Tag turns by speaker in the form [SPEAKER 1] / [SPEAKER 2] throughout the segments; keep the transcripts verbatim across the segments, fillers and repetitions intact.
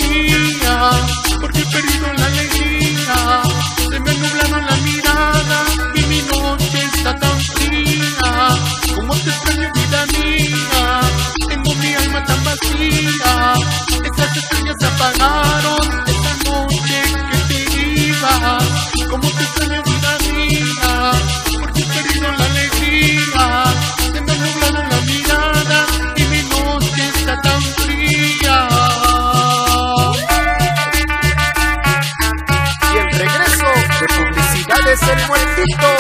[SPEAKER 1] mía, porque he perdido la alegría. Se me ha nublado la mirada y mi noche está tan fría. Como te extraño, vida mía, tengo mi alma tan vacía. Esas estrellas se apagaron esta noche que te ibas. Como te extraño, vida mía, porque he perdido la alegría. Se me ha nublado la mirada y mi noche está tan fría.
[SPEAKER 2] Y el regreso de Publicidades El Muertito.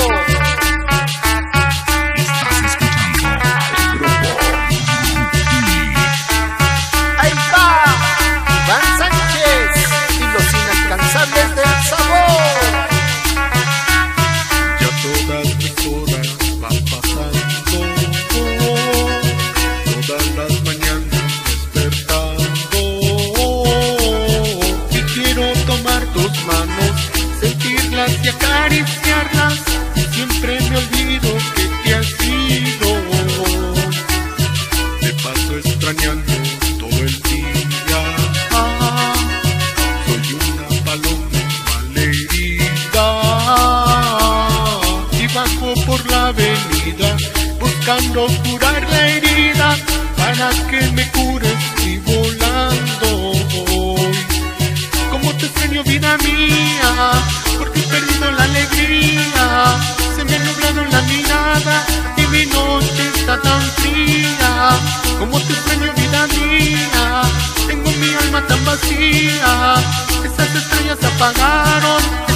[SPEAKER 3] Estás escuchando al grupo Grupi.
[SPEAKER 2] Ahí va Iván Sánchez y los inalcanzables del sabor.
[SPEAKER 1] Ya todas mis horas van pasando, todas las mañanas despertando, y quiero tomar tus manos, sentirlas y acariciarlas, y siempre me olvido que te has ido. Te paso extrañando todo el día, soy una paloma malherida, y bajo por la avenida buscando curar la herida, para que me cures y volando voy. Como te extraño, vida mía, porque he perdido la alegría. Se me ha nublado la mirada y mi noche está tan fría. Como te extraño, vida mía, tengo mi alma tan vacía. Esas estrellas se apagaron